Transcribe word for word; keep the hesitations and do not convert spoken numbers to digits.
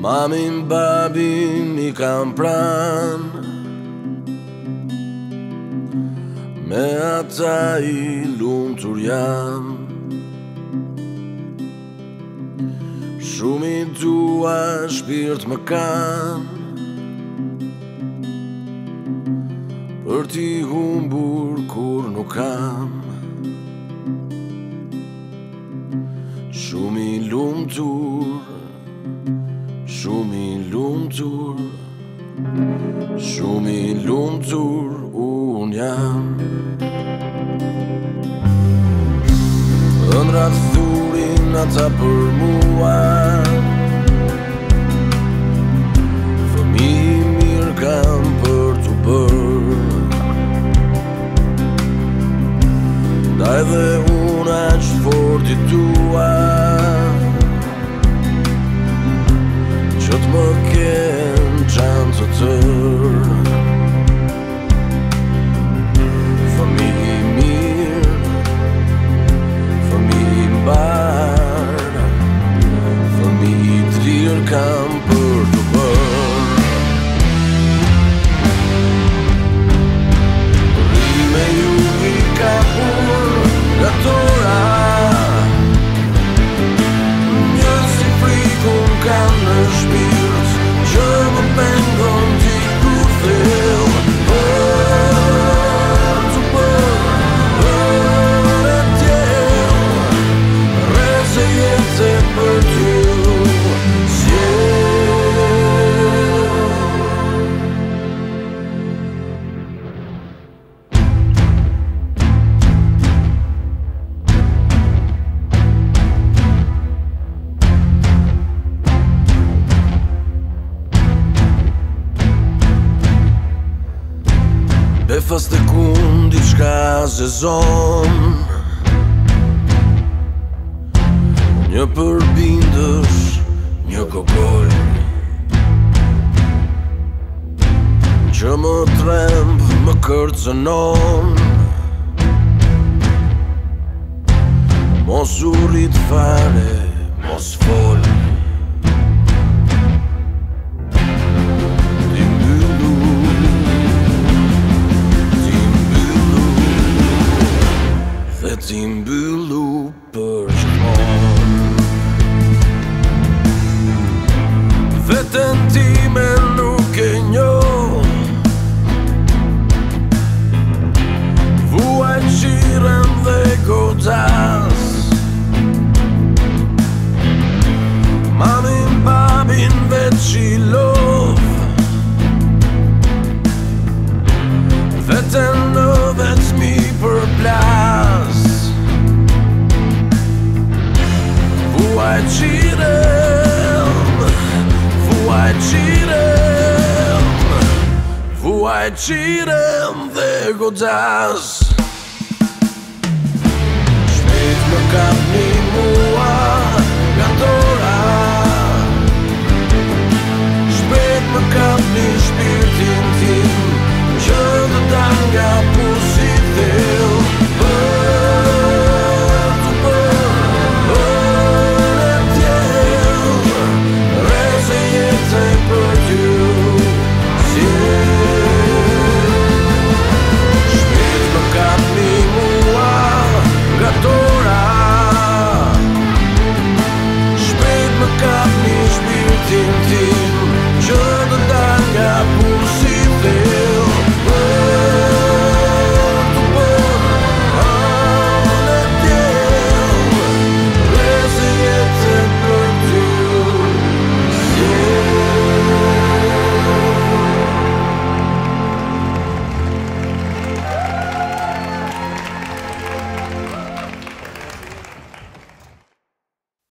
Mamin, babin mi kam pran, me ata I lumtur jam. Shumë I dua shpirt më kan, për ti humbur kur nuk kam. Shumë I lumtur, shumë I lumtur, shumë I lumtur unë jam. Ëndrat thurin ata për mua, fëmijë mirë kam për t'u bërë, ndaj dhe unë aq fort I dua, që t'më ken qanë të tërë. Fëmijë mirë, fëmijë mbarë, fëmijë t'lirë kam për t'u bërë. Rime ju I kapur nga tora, njësi frikun kam në shpirt, që më pengon ti kur thell. Për t'u bërë, për e tjell, reze jetë për t'ju sjell. Befas të kun diçka zezon, një përbindësh, një Gogoli, që më tremb, më kërcënon. Mos u rrit fare, mos fol, ti mbyllu për gjithmonë. Veten time nuk e njoh, vuaj qiren dhe godas, mamin, babin veç I lov, veten në veç mi për plas. Vuaj qirem, vuaj qirem, vuaj qirem dhe godas. Shpejt më kapni mua nga tora, shpejt më kapni shpirtin